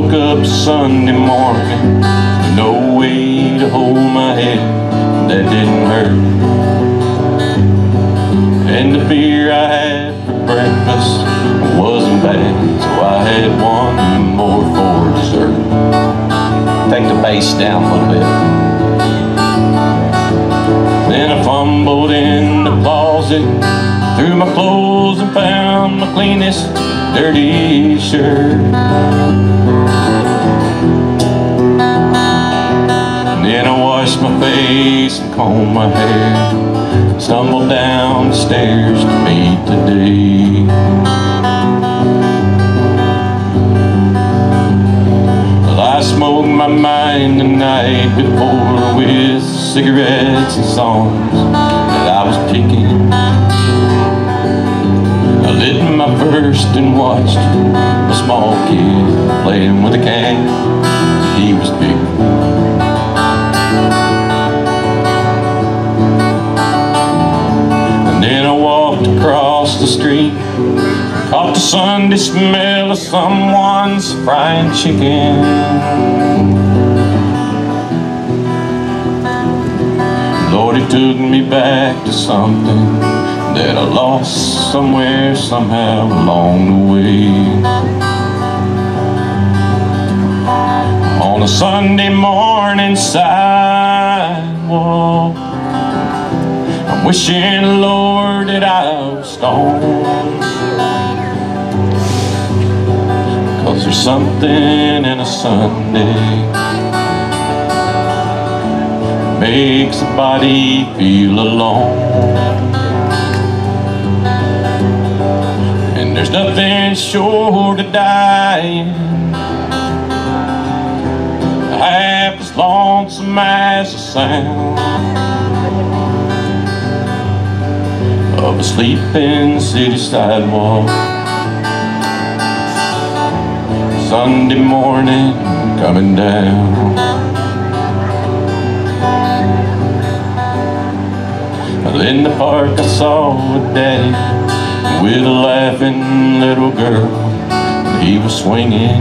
woke up Sunday morning with no way to hold my head. That didn't hurt. And the beer I had for breakfast wasn't bad, so I had one more for dessert. Take the bass down a little bit. Then I fumbled in the closet, threw my clothes and found my cleanest dirty shirt. And then I washed my face and combed my hair, stumbled down the stairs to meet the day. Well, I smoked my mind the night before with cigarettes and songs that I was picking. I lit my first and watched a small kid playing with a can he was picking. And then I walked across the street, caught the Sunday smell of someone's frying chicken. Lord, it took me back to something that I lost somewhere, somehow along the way. On a Sunday morning sidewalk, I'm wishing, Lord, that I was stoned. 'Cause there's something in a Sunday makes a body feel alone. And there's nothing short of dying half as lonesome as the sound of a sleeping city sidewalk. Sunday morning coming down. In the park I saw a daddy with a laughing little girl, and he was swinging.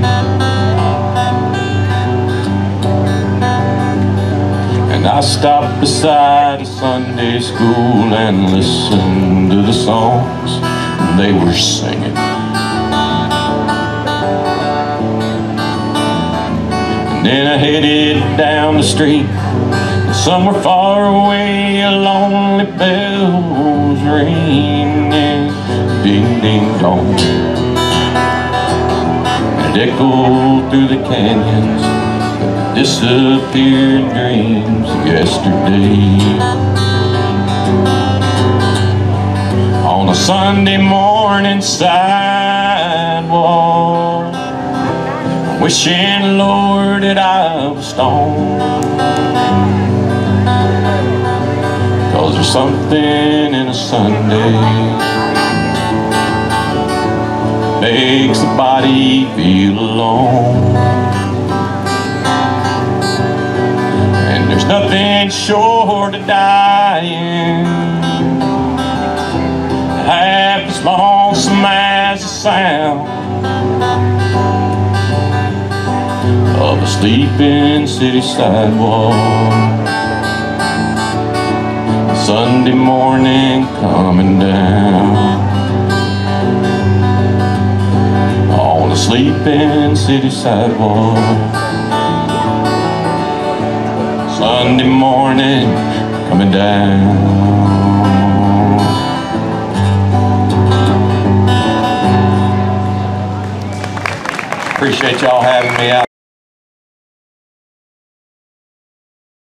And I stopped beside a Sunday school and listened to the songs they were singing. And then I headed down the street. Somewhere far away, a lonely bell was ringing, ding ding dong. It echoed through the canyons, disappeared dreams of yesterday. On a Sunday morning sidewalk, wishing, Lord, that I was stoned. 'Cause there's something in a Sunday makes the body feel alone. And there's nothing short of dying half as lonesome as the sound of a sleeping city sidewalk. Sunday morning coming down on a sleeping city sidewalk. Sunday morning coming down. Appreciate y'all having me out.